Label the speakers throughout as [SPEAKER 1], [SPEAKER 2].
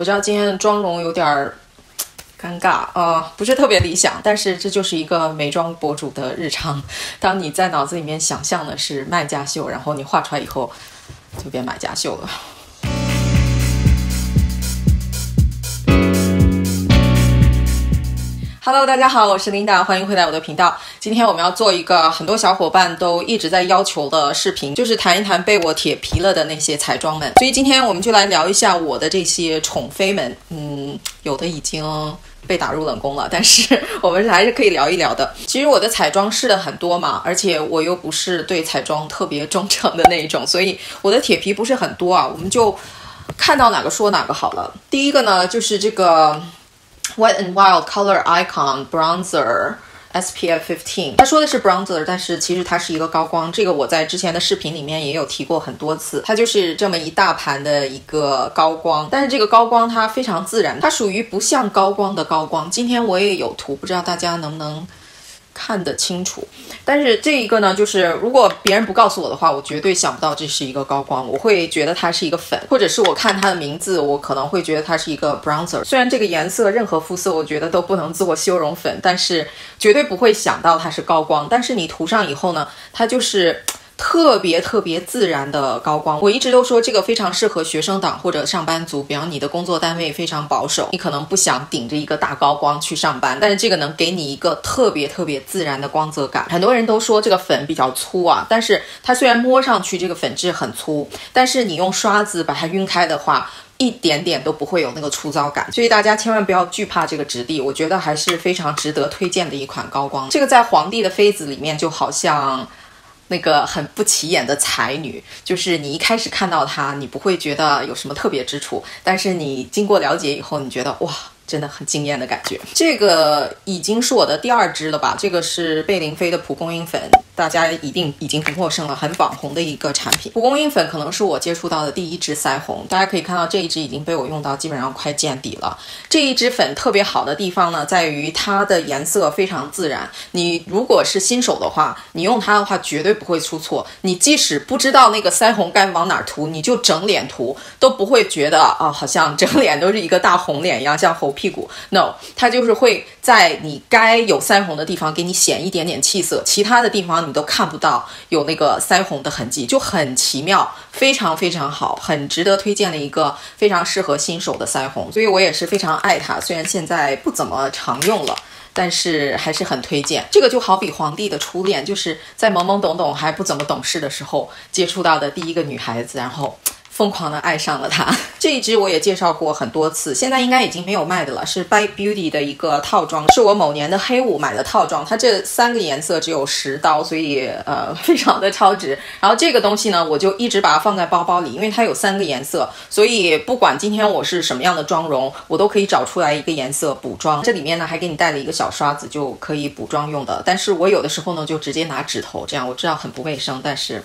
[SPEAKER 1] 我知道今天的妆容有点尴尬不是特别理想，但是这就是一个美妆博主的日常。当你在脑子里面想象的是卖家秀，然后你画出来以后就变买家秀了。Hello， 大家好，我是 Linda， 欢迎回来我的频道。今天我们要做一个很多小伙伴都一直在要求的视频，就是谈一谈被我铁皮了的那些彩妆们。所以今天我们就来聊一下我的这些宠妃们。有的已经被打入冷宫了，但是我们还是可以聊一聊的。其实我的彩妆试了很多嘛，而且我又不是对彩妆特别忠诚的那一种，所以我的铁皮不是很多啊。我们就看到哪个说哪个好了。第一个呢，就是这个Wet n Wild Color Icon Bronzer SPF 15， 他说的是 bronzer， 但是其实它是一个高光。这个我在之前的视频里面也有提过很多次，它就是这么一大盘的一个高光，但是这个高光它非常自然，它属于不像高光的高光。今天我也有图，不知道大家能不能看得清楚。但是这一个呢，就是如果别人不告诉我的话，我绝对想不到这是一个高光，我会觉得它是一个粉，或者是我看它的名字，我可能会觉得它是一个 bronzer。虽然这个颜色任何肤色我觉得都不能做修容粉，但是绝对不会想到它是高光。但是你涂上以后呢，它就是特别自然的高光。我一直都说这个非常适合学生党或者上班族，比方你的工作单位非常保守，你可能不想顶着一个大高光去上班，但是这个能给你一个特别自然的光泽感。很多人都说这个粉比较粗啊，但是它虽然摸上去这个粉质很粗，但是你用刷子把它晕开的话，一点点都不会有那个粗糙感，所以大家千万不要惧怕这个质地，我觉得还是非常值得推荐的一款高光。这个在皇帝的妃子里面就好像那个很不起眼的才女，就是你一开始看到她，你不会觉得有什么特别之处，但是你经过了解以后，你觉得哇，真的很惊艳的感觉。这个已经是我的第二支了吧，这个是贝玲妃的蒲公英粉，大家一定已经不陌生了，很网红的一个产品。蒲公英粉可能是我接触到的第一支腮红，大家可以看到这一支已经被我用到基本上快见底了。这一支粉特别好的地方呢，在于它的颜色非常自然，你如果是新手的话，你用它的话绝对不会出错。你即使不知道那个腮红该往哪儿涂，你就整脸涂，都不会觉得好像整脸都是一个大红脸一样，像猴屁股。 No， 它就是会在你该有腮红的地方给你显一点点气色，其他的地方你都看不到有那个腮红的痕迹，就很奇妙，非常好，很值得推荐的一个非常适合新手的腮红。所以我也是非常爱它，虽然现在不怎么常用了，但是还是很推荐。这个就好比皇帝的初恋，就是在懵懵懂懂还不怎么懂事的时候接触到的第一个女孩子，然后疯狂的爱上了它。这一支我也介绍过很多次，现在应该已经没有卖的了，是 By Beauty 的一个套装，是我某年的黑五买的套装，它这3个颜色只有10刀，所以非常的超值。然后这个东西呢，我就一直把它放在包包里，因为它有3个颜色，所以不管今天我是什么样的妆容，我都可以找出来一个颜色补妆。这里面呢还给你带了一个小刷子，就可以补妆用的。但是我有的时候呢就直接拿指头，这样我知道很不卫生，但是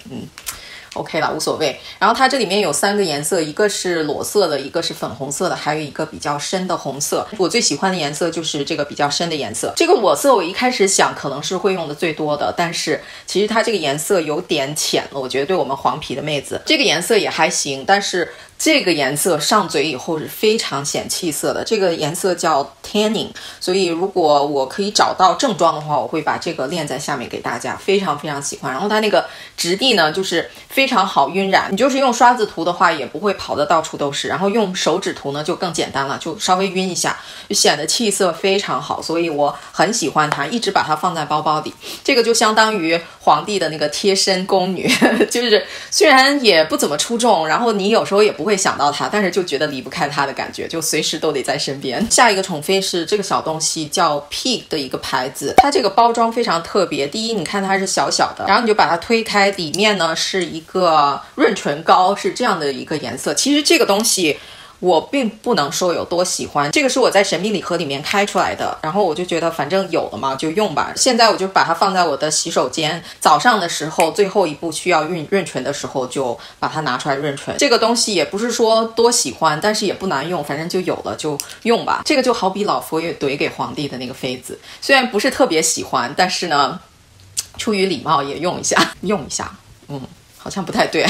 [SPEAKER 1] OK 了，无所谓。然后它这里面有3个颜色，一个是裸色的，一个是粉红色的，还有一个比较深的红色。我最喜欢的颜色就是这个比较深的颜色。这个裸色我一开始想可能是会用的最多的，但是其实它这个颜色有点浅了，我觉得对我们黄皮的妹子，这个颜色也还行，但是这个颜色上嘴以后是非常显气色的。这个颜色叫 Tanning， 所以如果我可以找到正装的话，我会把这个练在下面给大家，非常喜欢。然后它那个质地呢，就是非常好晕染，你就是用刷子涂的话也不会跑得到处都是，然后用手指涂呢就更简单了，就稍微晕一下，就显得气色非常好，所以我很喜欢它，一直把它放在包包里。这个就相当于皇帝的那个贴身宫女，就是虽然也不怎么出众，然后你有时候也不会想到它，但是就觉得离不开它的感觉，就随时都得在身边。下一个宠妃是这个小东西，叫 Peak 的一个牌子，它这个包装非常特别。第一，你看它是小小的，然后你就把它推开，里面呢是一个润唇膏，是这样的一个颜色。其实这个东西我并不能说有多喜欢，这个是我在神秘礼盒里面开出来的，然后我就觉得反正有了嘛就用吧。现在我就把它放在我的洗手间，早上的时候最后一步需要润唇的时候就把它拿出来润唇。这个东西也不是说多喜欢，但是也不难用，反正就有了就用吧。这个就好比老佛爷怼给皇帝的那个妃子，虽然不是特别喜欢，但是呢出于礼貌也用一下好像不太对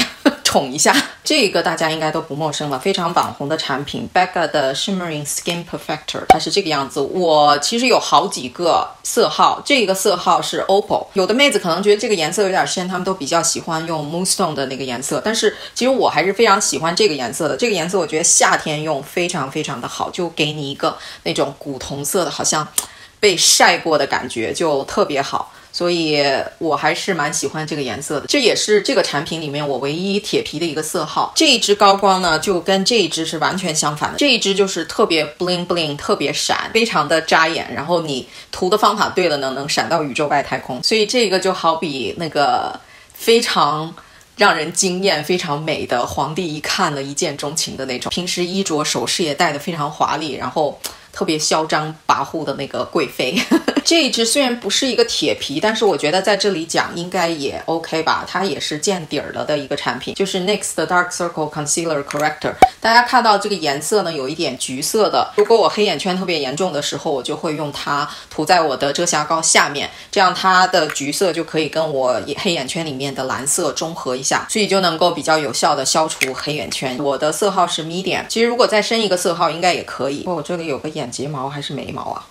[SPEAKER 1] 宠一下。这个大家应该都不陌生了，非常网红的产品 Becca 的 Shimmering Skin Perfector， 它是这个样子。我其实有好几个色号，这个色号是 Opal， 有的妹子可能觉得这个颜色有点深，她们都比较喜欢用 Moonstone 的那个颜色，但是其实我还是非常喜欢这个颜色的。这个颜色我觉得夏天用非常非常的好，就给你一个那种古铜色的，好像被晒过的感觉，就特别好。所以我还是蛮喜欢这个颜色的，这也是这个产品里面我唯一铁皮的一个色号。这一支高光呢，就跟这一支是完全相反的。这一支就是特别 bling bling， 特别闪，非常的扎眼，然后你涂的方法对了呢，能闪到宇宙外太空。所以这个就好比那个非常让人惊艳、非常美的皇帝一看了一见钟情的那种，平时衣着首饰也戴得非常华丽，然后特别嚣张跋扈的那个贵妃。这一支虽然不是一个铁皮，但是我觉得在这里讲应该也 OK 吧，它也是见底儿了的一个产品，就是 NYX 的 Dark Circle Concealer Corrector。 大家看到这个颜色呢，有一点橘色的，如果我黑眼圈特别严重的时候，我就会用它涂在我的遮瑕膏下面，这样它的橘色就可以跟我黑眼圈里面的蓝色中和一下，所以就能够比较有效的消除黑眼圈。我的色号是 Medium， 其实如果再深一个色号应该也可以。我这里有个眼睫毛还是眉毛啊，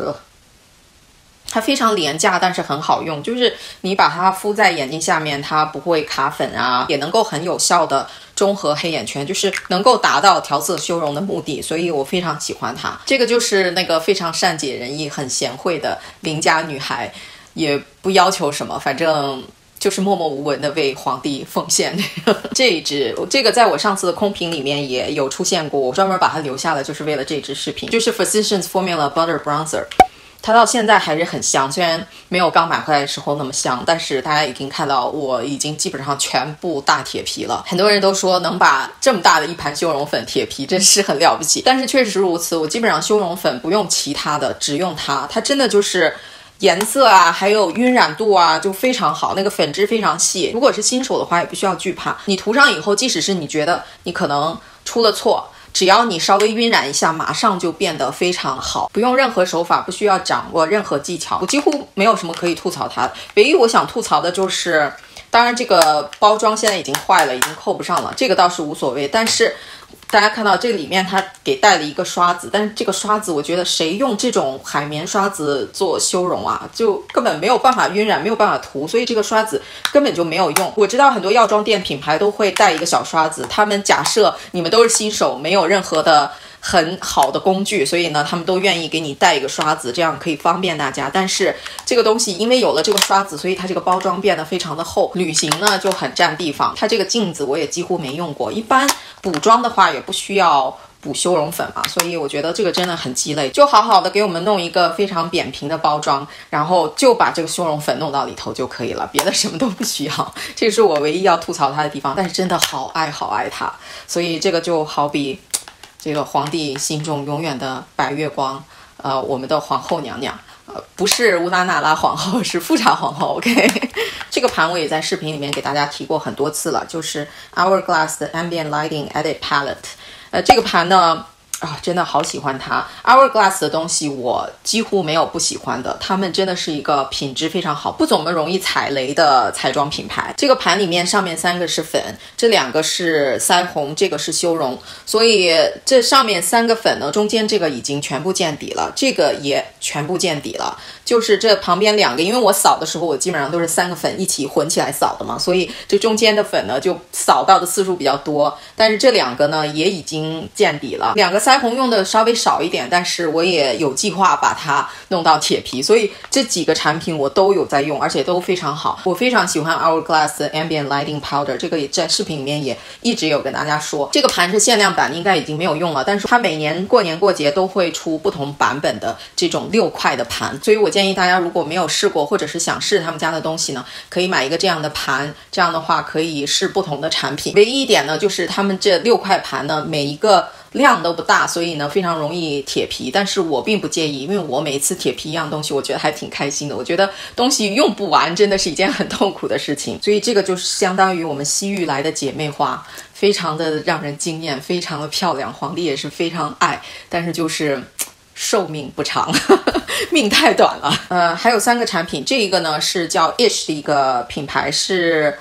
[SPEAKER 1] 它非常廉价，但是很好用，就是你把它敷在眼睛下面，它不会卡粉啊，也能够很有效的中和黑眼圈，就是能够达到调色修容的目的，所以我非常喜欢它。这个就是那个非常善解人意、很贤惠的邻家女孩，也不要求什么，反正就是默默无闻的为皇帝奉献。这一支，这个在我上次的空瓶里面也有出现过，我专门把它留下了，就是为了这支视频，就是 Physicians Formula Butter Bronzer。它到现在还是很香，虽然没有刚买回来的时候那么香，但是大家已经看到我已经基本上全部大铁皮了。很多人都说能把这么大的一盘修容粉铁皮真是很了不起，但是确实如此，我基本上修容粉不用其他的，只用它，它真的就是颜色啊还有晕染度啊就非常好，那个粉质非常细，如果是新手的话也不需要惧怕，你涂上以后即使是你觉得你可能出了错，只要你稍微晕染一下，马上就变得非常好，不用任何手法，不需要掌握任何技巧，我几乎没有什么可以吐槽它的。唯一我想吐槽的就是，当然这个包装现在已经坏了，已经扣不上了，这个倒是无所谓，但是大家看到这里面它给带了一个刷子，但是这个刷子我觉得谁用这种海绵刷子做修容啊，就根本没有办法晕染，没有办法涂，所以这个刷子根本就没有用。我知道很多药妆店品牌都会带一个小刷子，他们假设你们都是新手，没有任何的很好的工具，所以呢他们都愿意给你带一个刷子，这样可以方便大家。但是这个东西因为有了这个刷子，所以它这个包装变得非常的厚，旅行呢就很占地方。它这个镜子我也几乎没用过，一般补妆的话也不需要补修容粉嘛，所以我觉得这个真的很鸡肋，就好好的给我们弄一个非常扁平的包装，然后就把这个修容粉弄到里头就可以了，别的什么都不需要。这是我唯一要吐槽它的地方，但是真的好爱好爱它，所以这个就好比这个皇帝心中永远的白月光，我们的皇后娘娘，不是乌拉那拉皇后，是富察皇后。OK， 这个盘我也在视频里面给大家提过很多次了，就是 Hourglass 的 Ambient Lighting Edit Palette。这个盘呢，真的好喜欢它。Hourglass 的东西我几乎没有不喜欢的，他们真的是一个品质非常好，不怎么容易踩雷的彩妆品牌。这个盘里面上面3个是粉，这2个是腮红，这个是修容，所以这上面3个粉呢，中间这个已经全部见底了，这个也全部见底了，就是这旁边2个，因为我扫的时候我基本上都是3个粉一起混起来扫的嘛，所以这中间的粉呢就扫到的次数比较多，但是这2个呢也已经见底了。2个腮红用的稍微少一点，但是我也有计划把它弄到铁皮，所以这几个产品我都有在用，而且都非常好。我非常喜欢 Hourglass 的 Ambient Lighting Powder， 这个也在视频里面也一直有跟大家说，这个盘是限量版，应该已经没有用了，但是它每年过年过节都会出不同版本的这种6块的盘，所以我建议大家如果没有试过，或者是想试他们家的东西呢，可以买一个这样的盘，这样的话可以试不同的产品。唯一一点呢，就是他们这6块盘呢，每一个量都不大，所以呢非常容易铁皮，但是我并不介意，因为我每一次铁皮一样东西我觉得还挺开心的，我觉得东西用不完真的是一件很痛苦的事情，所以这个就是相当于我们西域来的姐妹花，非常的让人惊艳，非常的漂亮，皇帝也是非常爱，但是就是寿命不长命太短了。还有3个产品，这一个呢是叫 Ish 的一个品牌，是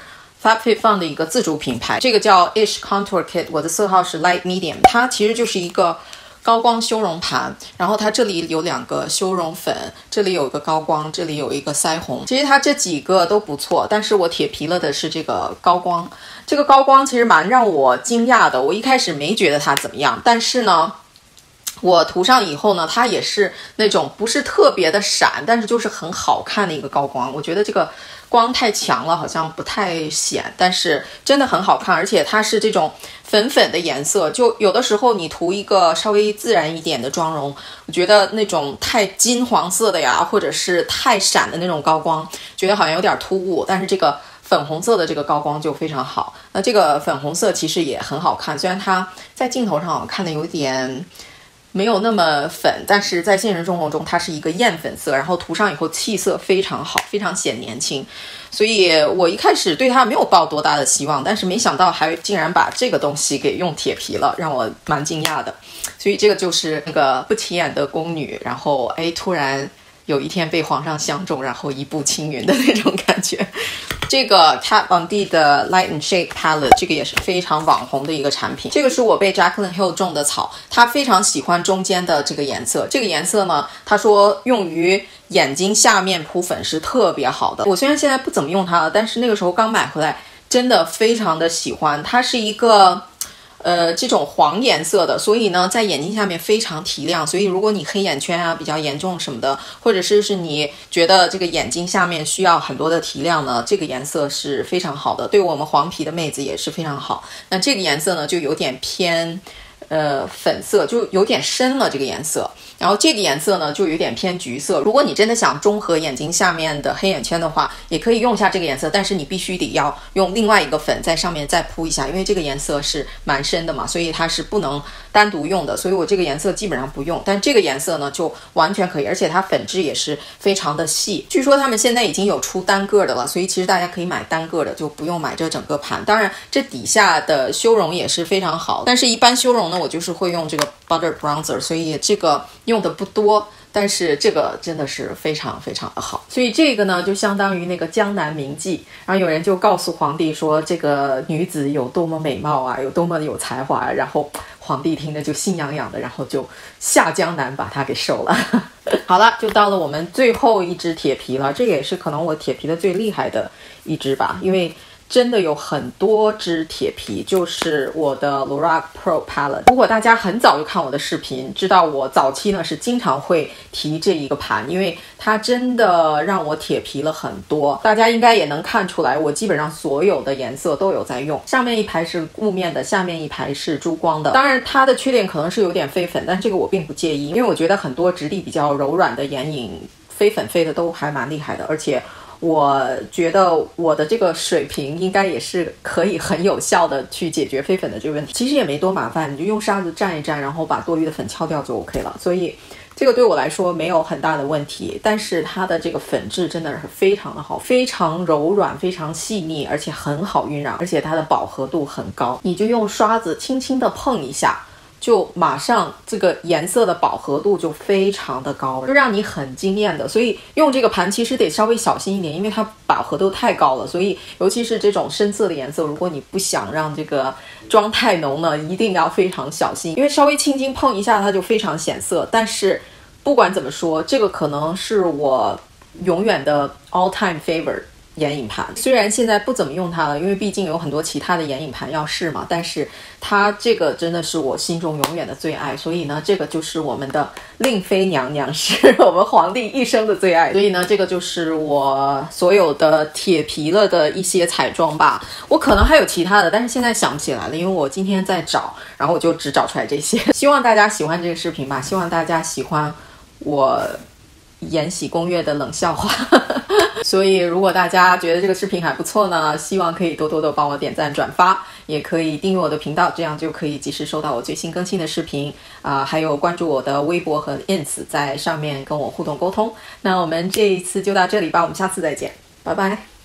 [SPEAKER 1] FabFitFun 的一个自主品牌，这个叫 Ish Contour Kit， 我的色号是 Light Medium， 它其实就是一个高光修容盘，然后它这里有2个修容粉，这里有一个高光，这里有一个腮红。其实它这几个都不错，但是我铁皮了的是这个高光。这个高光其实蛮让我惊讶的，我一开始没觉得它怎么样，但是呢，我涂上以后呢，它也是那种不是特别的闪，但是就是很好看的一个高光。我觉得这个光太强了，好像不太显，但是真的很好看，而且它是这种粉粉的颜色，就有的时候你涂一个稍微自然一点的妆容，我觉得那种太金黄色的呀，或者是太闪的那种高光，觉得好像有点突兀，但是这个粉红色的这个高光就非常好。那这个粉红色其实也很好看，虽然它在镜头上看的有点没有那么粉，但是在现实生活中它是一个艳粉色，然后涂上以后气色非常好，非常显年轻。所以我一开始对它没有抱多大的希望，但是没想到还竟然把这个东西给用铁皮了，让我蛮惊讶的。所以这个就是那个不起眼的宫女，然后突然有一天被皇上相中，然后一步青云的那种感觉。这个 Kat Von D 的 Light and Shade Palette， 这个也是非常网红的一个产品。这个是我被 Jaclyn Hill 种的草，他非常喜欢中间的这个颜色。这个颜色呢，他说用于眼睛下面铺粉是特别好的。我虽然现在不怎么用它了，但是那个时候刚买回来，真的非常的喜欢。它是一个这种黄颜色的，所以呢在眼睛下面非常提亮，所以如果你黑眼圈啊比较严重什么的，或者是你觉得这个眼睛下面需要很多的提亮呢，这个颜色是非常好的，对我们黄皮的妹子也是非常好。那这个颜色呢就有点偏粉色，就有点深了这个颜色，然后这个颜色呢就有点偏橘色。如果你真的想中和眼睛下面的黑眼圈的话，也可以用一下这个颜色，但是你必须得要用另外一个粉在上面再铺一下，因为这个颜色是蛮深的嘛，所以它是不能单独用的，所以我这个颜色基本上不用，但这个颜色呢就完全可以，而且它粉质也是非常的细。据说他们现在已经有出单个的了，所以其实大家可以买单个的，就不用买这整个盘。当然这底下的修容也是非常好，但是一般修容呢我就是会用这个 Butter Bronzer， 所以这个用的不多，但是这个真的是非常非常的好。所以这个呢就相当于那个江南名妓，然后有人就告诉皇帝说这个女子有多么美貌啊，有多么有才华，然后皇帝听着就心痒痒的，然后就下江南把她给收了。好了，就到了我们最后一支铁皮了，这个也是可能我铁皮的最厉害的一支吧，因为真的有很多支铁皮，就是我的 Lorac Pro Palette。如果大家很早就看我的视频，知道我早期呢是经常会提这一个盘，因为它真的让我铁皮了很多。大家应该也能看出来，我基本上所有的颜色都有在用。上面一排是雾面的，下面一排是珠光的。当然它的缺点可能是有点飞粉，但这个我并不介意，因为我觉得很多质地比较柔软的眼影飞粉飞的都还蛮厉害的，而且我觉得我的这个水平应该也是可以很有效的去解决飞粉的这个问题。其实也没多麻烦，你就用沙子蘸一蘸，然后把多余的粉敲掉就 OK 了。所以这个对我来说没有很大的问题，但是它的这个粉质真的是非常的好，非常柔软，非常细腻，而且很好晕染，而且它的饱和度很高。你就用刷子轻轻的碰一下，就马上这个颜色的饱和度就非常的高，就让你很惊艳的。所以用这个盘其实得稍微小心一点，因为它饱和度太高了，所以尤其是这种深色的颜色，如果你不想让这个妆太浓呢，一定要非常小心，因为稍微轻轻碰一下它就非常显色。但是不管怎么说，这个可能是我永远的 all time favorite眼影盘。虽然现在不怎么用它了，因为毕竟有很多其他的眼影盘要试嘛，但是它这个真的是我心中永远的最爱。所以呢，这个就是我们的令妃娘娘，是我们皇帝一生的最爱。所以呢，这个就是我所有的铁皮了的一些彩妆吧。我可能还有其他的，但是现在想不起来了，因为我今天在找，然后我就只找出来这些。希望大家喜欢这个视频吧，希望大家喜欢我延禧攻略的冷笑话。所以如果大家觉得这个视频还不错呢，希望可以多多的帮我点赞转发，也可以订阅我的频道，这样就可以及时收到我最新更新的视频还有关注我的微博和 ins， 在上面跟我互动沟通。那我们这一次就到这里吧，我们下次再见，拜拜。